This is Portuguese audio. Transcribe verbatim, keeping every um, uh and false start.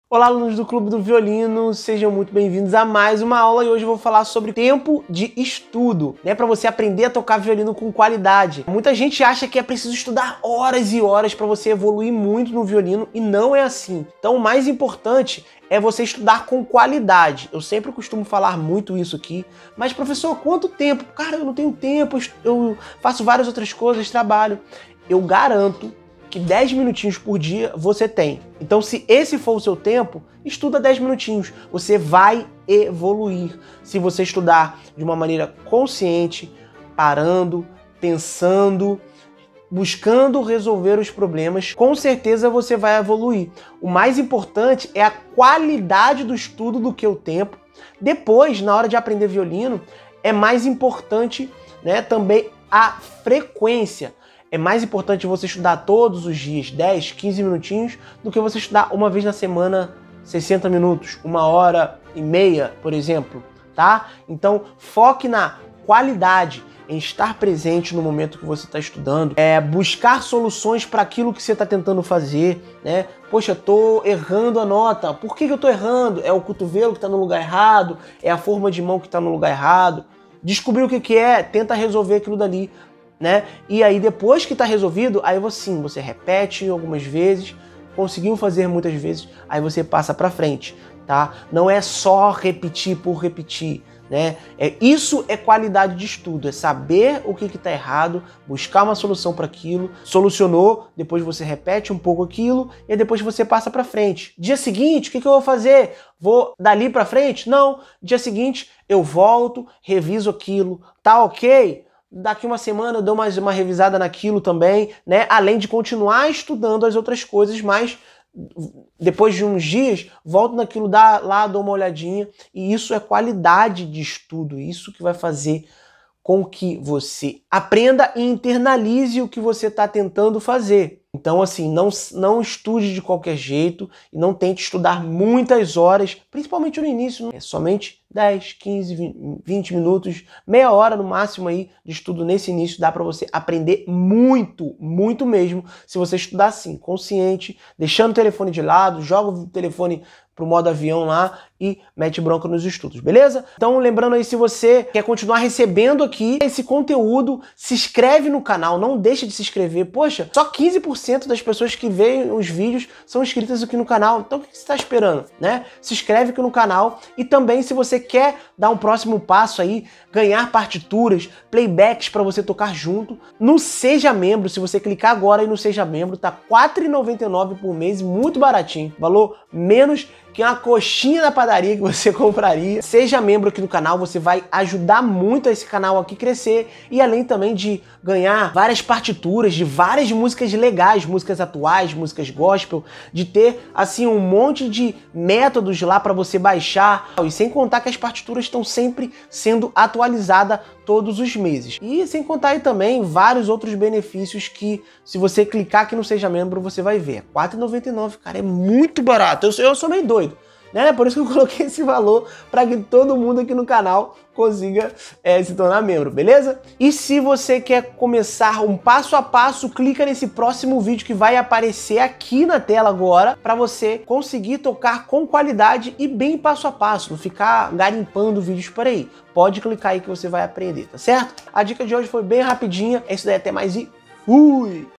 Olá, alunos do Clube do Violino, sejam muito bem-vindos a mais uma aula e hoje eu vou falar sobre tempo de estudo, né, para você aprender a tocar violino com qualidade. Muita gente acha que é preciso estudar horas e horas para você evoluir muito no violino e não é assim. Então o mais importante é você estudar com qualidade. Eu sempre costumo falar muito isso aqui, mas professor, quanto tempo? Cara, eu não tenho tempo, eu faço várias outras coisas, trabalho. Eu garanto que dez minutinhos por dia você tem. Então, se esse for o seu tempo, estuda dez minutinhos. Você vai evoluir. Se você estudar de uma maneira consciente, parando, pensando, buscando resolver os problemas, com certeza você vai evoluir. O mais importante é a qualidade do estudo do que o tempo. Depois, na hora de aprender violino, é mais importante, né, também a frequência. É mais importante você estudar todos os dias, dez, quinze minutinhos, do que você estudar uma vez na semana, sessenta minutos, uma hora e meia, por exemplo, tá? Então, foque na qualidade, em estar presente no momento que você está estudando, é buscar soluções para aquilo que você está tentando fazer, né? Poxa, tô errando a nota. Por que que eu tô errando? É o cotovelo que está no lugar errado? É a forma de mão que está no lugar errado? Descobrir o que que é, tenta resolver aquilo dali, né? E aí depois que está resolvido, aí você sim, você repete algumas vezes, conseguiu fazer muitas vezes, aí você passa para frente, tá? Não é só repetir por repetir, né? É, isso é qualidade de estudo, é saber o que está errado, buscar uma solução para aquilo, solucionou, depois você repete um pouco aquilo e depois você passa para frente. Dia seguinte, o que que eu vou fazer? Vou dali para frente? Não. Dia seguinte eu volto, reviso aquilo, tá ok? Daqui uma semana eu dou mais uma revisada naquilo também, né? Além de continuar estudando as outras coisas, mas depois de uns dias, volto naquilo lá, dou uma olhadinha. E isso é qualidade de estudo, isso que vai fazer com que você aprenda e internalize o que você está tentando fazer. Então, assim, não, não estude de qualquer jeito e não tente estudar muitas horas, principalmente no início, é somente dez, quinze, vinte minutos, meia hora no máximo aí de estudo nesse início, dá para você aprender muito, muito mesmo, se você estudar assim, consciente, deixando o telefone de lado, joga o telefone pro modo avião lá e mete bronca nos estudos, beleza? Então, lembrando aí, se você quer continuar recebendo aqui esse conteúdo, se inscreve no canal, não deixa de se inscrever. Poxa, só quinze por cento das pessoas que veem os vídeos são inscritas aqui no canal, então o que você está esperando, né? Se inscreve aqui no canal e também, se você quer dar um próximo passo aí, ganhar partituras, playbacks para você tocar junto, no Seja Membro, se você clicar agora aí no Seja Membro, tá quatro reais e noventa e nove centavos por mês, muito baratinho, valor menos que uma coxinha na padaria que você compraria. Seja membro aqui do canal, você vai ajudar muito esse canal aqui crescer e além também de ganhar várias partituras de várias músicas legais, músicas atuais, músicas gospel, de ter assim um monte de métodos lá para você baixar e sem contar que as partituras estão sempre sendo atualizadas todos os meses. E sem contar aí também vários outros benefícios que se você clicar aqui no Seja Membro você vai ver. quatro reais e noventa e nove centavos, cara, é muito barato. Eu sou, eu sou meio doido, né? Por isso que eu coloquei esse valor para que todo mundo aqui no canal consiga é, se tornar membro, beleza? E se você quer começar um passo a passo, clica nesse próximo vídeo que vai aparecer aqui na tela agora para você conseguir tocar com qualidade e bem passo a passo, não ficar garimpando vídeos por aí. Pode clicar aí que você vai aprender, tá certo? A dica de hoje foi bem rapidinha, é isso daí, até mais e fui!